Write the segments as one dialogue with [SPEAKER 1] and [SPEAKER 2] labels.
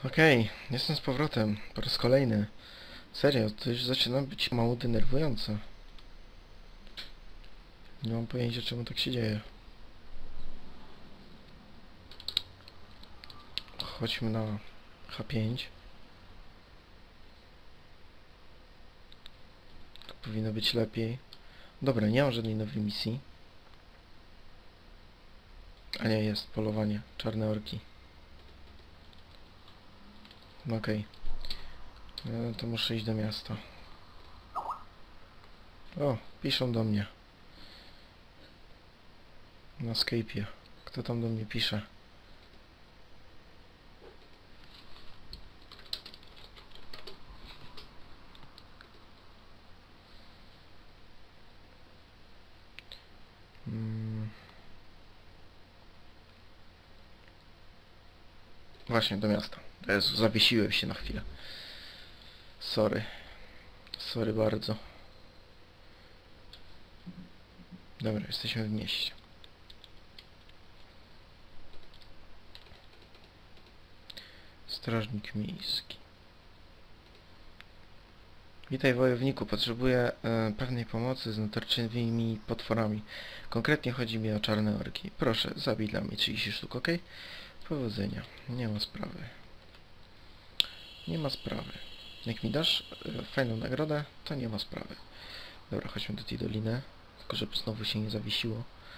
[SPEAKER 1] Okej, jestem z powrotem, po raz kolejny. Serio, to już zaczyna być mało denerwujące. Nie mam pojęcia, czemu tak się dzieje. Chodźmy na H5. Tu powinno być lepiej. Dobra, nie mam żadnej nowej misji. A nie, jest polowanie. Czarne orki. No okej. To muszę iść do miasta. O, piszą do mnie. Na Skype'ie. Kto tam do mnie pisze? Właśnie, do miasta. Jezu, zawiesiłem się na chwilę. Sorry. Sorry bardzo. Dobra, jesteśmy w mieście. Strażnik miejski. Witaj wojowniku, potrzebuję pewnej pomocy z natarczywymi potworami. Konkretnie chodzi mi o czarne orki. Proszę, zabij dla mnie 30 sztuk, ok? Powodzenia. Nie ma sprawy. Nie ma sprawy. Jak mi dasz fajną nagrodę, to nie ma sprawy. Dobra, chodźmy do tej doliny. Tylko żeby znowu się nie zawiesiło.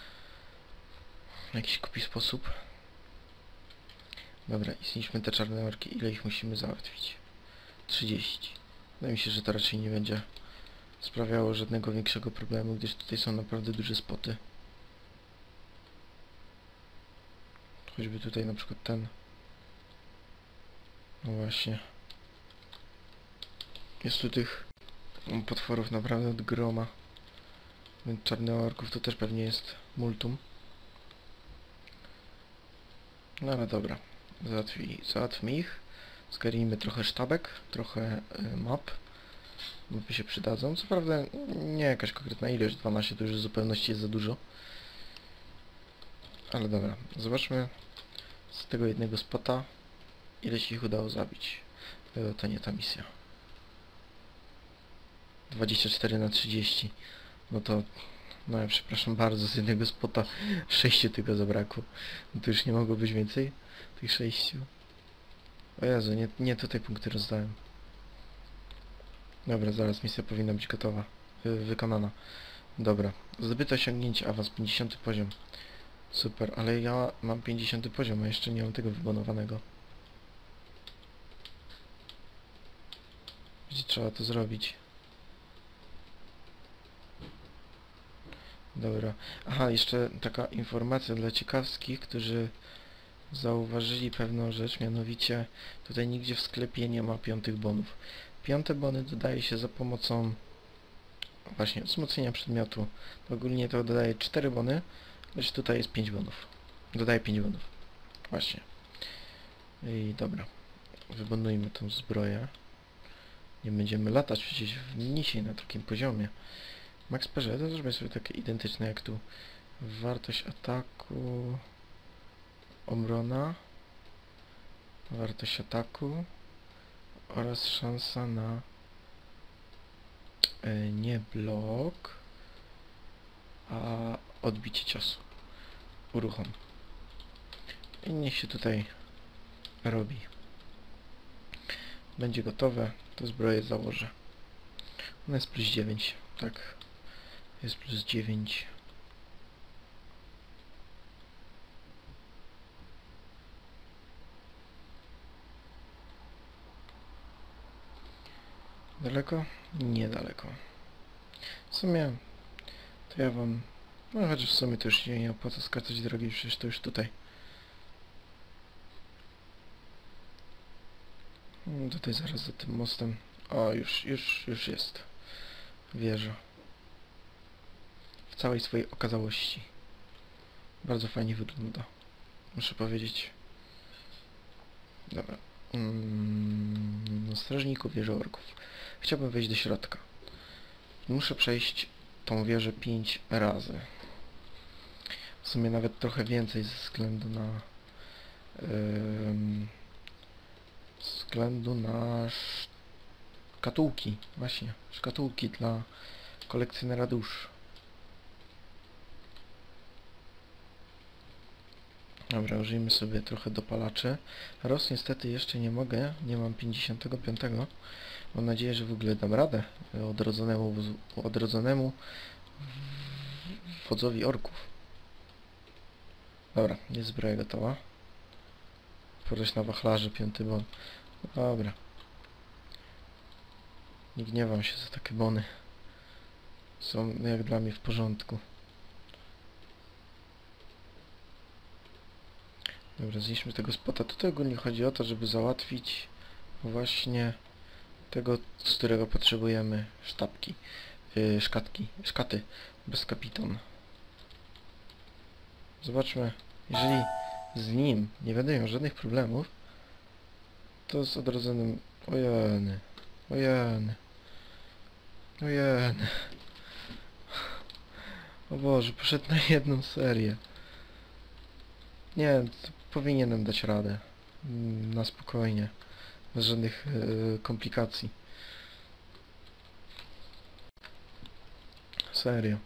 [SPEAKER 1] W jakiś głupi sposób. Dobra, i zniszczmy te czarne orki. Ile ich musimy załatwić? 30. Wydaje mi się, że to raczej nie będzie sprawiało żadnego większego problemu, gdyż tutaj są naprawdę duże spoty. Choćby tutaj na przykład ten. No właśnie. Jest tu tych potworów naprawdę od groma. Czarnych orków to też pewnie jest multum. No ale dobra. Załatwmy ich. Zgarnijmy trochę sztabek, trochę map. Mapy się przydadzą. Co prawda nie jakaś konkretna ilość, 12 to już w zupełności jest za dużo. Ale dobra, zobaczmy z tego jednego spota, ile się ich udało zabić. To nie ta misja. 24 na 30. No to... No ja przepraszam bardzo, z jednego spota 6 tylko zabrakło. No to już nie mogło być więcej tych 6. O Jezu, nie tutaj punkty rozdałem. Dobra, zaraz misja powinna być gotowa. Wykonana. Dobra. Zdobyte osiągnięcie, awans 50 poziom. Super, ale ja mam 50 poziom, a jeszcze nie mam tego wybonowanego. Gdzie trzeba to zrobić? Dobra. Aha, jeszcze taka informacja dla ciekawskich, którzy zauważyli pewną rzecz, mianowicie tutaj nigdzie w sklepie nie ma 5 bonów. 5 bony dodaje się za pomocą właśnie wzmocnienia przedmiotu. Ogólnie to dodaje 4 bony, lecz tutaj jest 5 bonów. Dodaje 5 bonów. Właśnie. I dobra. Wybonujmy tą zbroję. Nie będziemy latać przecież w mniejszej na takim poziomie. Max PG to też będzie sobie takie identyczne jak tu. Wartość ataku, obrona, wartość ataku oraz szansa na nie blok, a odbicie ciosu. Uruchom. I niech się tutaj robi. Będzie gotowe, to zbroję założę. Ona jest plus 9, tak. Jest plus 9. Daleko? Niedaleko. W sumie to ja wam... No chociaż w sumie to już się nie opłaca skracać drogi, przecież to już tutaj. Tutaj zaraz za tym mostem. O, już jest. Wieża. W całej swojej okazałości. Bardzo fajnie wygląda. Muszę powiedzieć. Dobra. Strażników wieży orków. Chciałbym wejść do środka. Muszę przejść tą wieżę 5 razy. W sumie nawet trochę więcej ze względu na względu na szkatułki. Właśnie, szkatułki dla kolekcjonera dusz. Dobra, użyjmy sobie trochę dopalaczy. Roz niestety jeszcze nie mogę, nie mam 55. Mam nadzieję, że w ogóle dam radę odrodzonemu wodzowi orków. Dobra, jest zbroja gotowa. Porusz na wachlarze, 5. bon. Dobra. Nie gniewam się za takie bony. Są jak dla mnie w porządku. Dobra, zniszczmy tego spota. Tutaj ogólnie chodzi o to, żeby załatwić właśnie tego, z którego potrzebujemy sztabki. Szkaty. Bez kapitan. Zobaczmy, jeżeli z nim nie będę miał żadnych problemów, to z odrodzonym... Ojeny. Ojeny. Ojeny. O Boże, poszedł na jedną serię. Nie, powinienem dać radę. Na spokojnie. Bez żadnych komplikacji. Serio.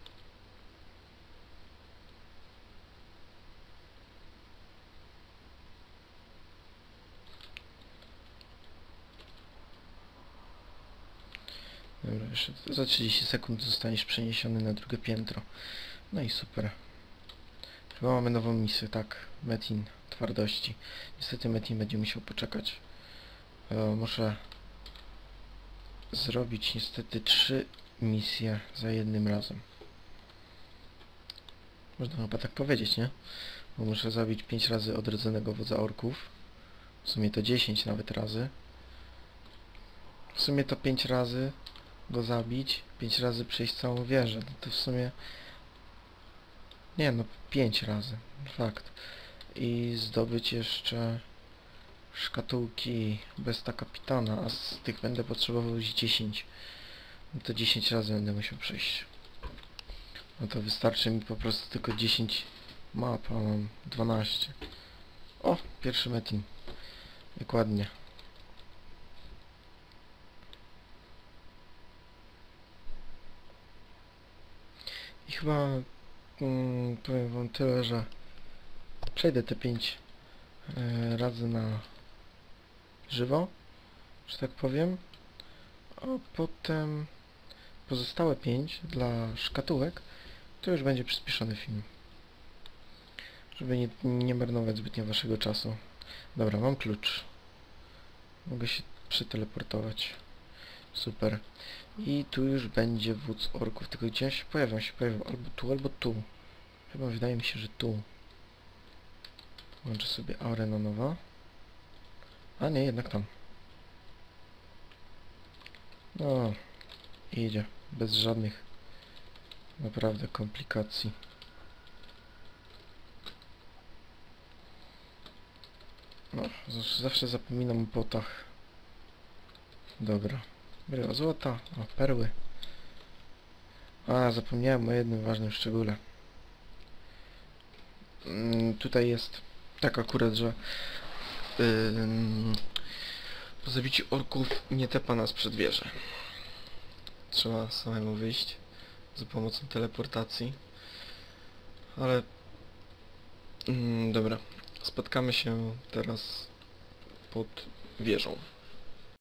[SPEAKER 1] Dobra, jeszcze za 30 sekund zostaniesz przeniesiony na drugie piętro. No i super. Chyba mamy nową misję, tak. Metin twardości. Niestety Metin będzie musiał poczekać. Muszę zrobić niestety 3 misje za jednym razem. Można chyba tak powiedzieć, nie? Bo muszę zabić 5 razy odrodzonego wodza orków. W sumie to 10 nawet razy. W sumie to 5 razy go zabić, 5 razy przejść całą wieżę. No to w sumie... Nie no, 5 razy. Fakt. I zdobyć jeszcze szkatułki Besta Kapitana, a z tych będę potrzebował już 10. No to 10 razy będę musiał przejść. No to wystarczy mi po prostu tylko 10 map, a mam 12. O! Pierwszy metin. Dokładnie. I chyba powiem wam tyle, że przejdę te 5 razy na żywo, że tak powiem, a potem pozostałe 5 dla szkatułek to już będzie przyspieszony film, żeby nie marnować zbytnio waszego czasu. Dobra, mam klucz, mogę się przeteleportować, super. I tu już będzie wódz orków, tylko gdzie on się pojawił? On się pojawił albo tu. Chyba wydaje mi się, że tu. Włączę sobie aurę na nowo. A nie, jednak tam. No, idzie. Bez żadnych naprawdę komplikacji. No, zawsze zapominam o potach. Dobra. Bryła złota, o perły. A, zapomniałem o jednym ważnym szczególe. Tutaj jest tak akurat, że po zabiciu orków nie tepa nas przed wieżę. Trzeba samemu wyjść za pomocą teleportacji. Ale dobra, spotkamy się teraz pod wieżą.